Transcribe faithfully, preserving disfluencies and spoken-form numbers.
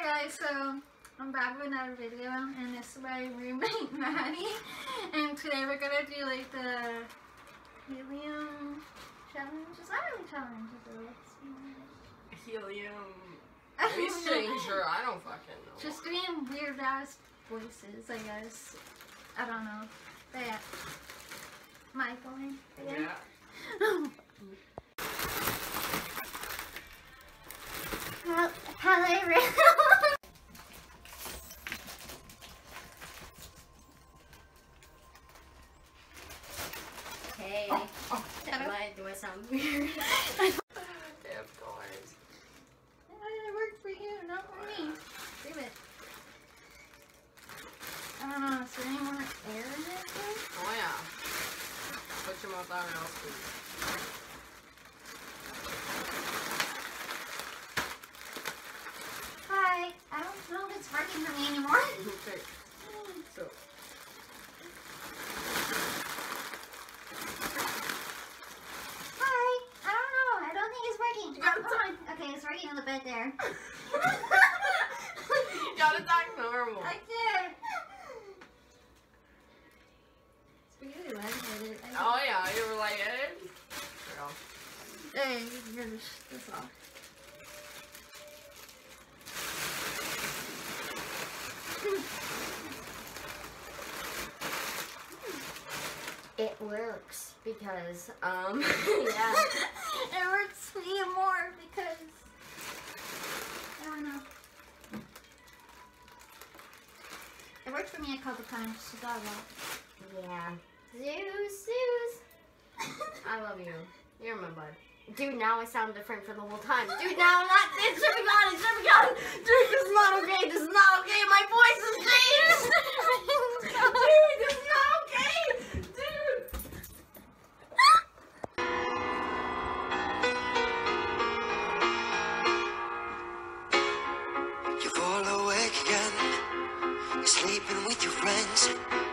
guys, so I'm back with another video, and this is my roommate Maddie, and today we're gonna do like the helium challenge. It's not really challenge, it's a helium. Are stranger? I don't fucking know. Just doing weird ass voices, I guess. I don't know. But yeah. My going. Yeah. How, how they really Hey, oh, oh, do, I, do I sound weird? Yeah, of course. It worked for you, not for me. Do it. I don't know, is there any more air in it? Though? Oh yeah. Put your mouth out and I'll squeeze. Hi. I don't know if it's working for me anymore. Okay. So. Hi. I don't know. I don't think it's working. You gotta oh, talk. Okay, it's working a little bit there. You gotta talk normal. I did. It's really lightheaded. Oh yeah, you were like it. Girl. Hey, here's this off. It works because, um, yeah. It works for you more because, I don't know. It worked for me a couple times, so got a lot. Yeah. Zeus, Zeus. I love you. You're my bud. Dude, now I sound different for the whole time. Dude, now I'm not, it should be gone, it should be gone. Dude, this is not okay, this is not okay. My voice has changed. Dude, this is not okay. Dude. You're all awake again. You're sleeping with your friends.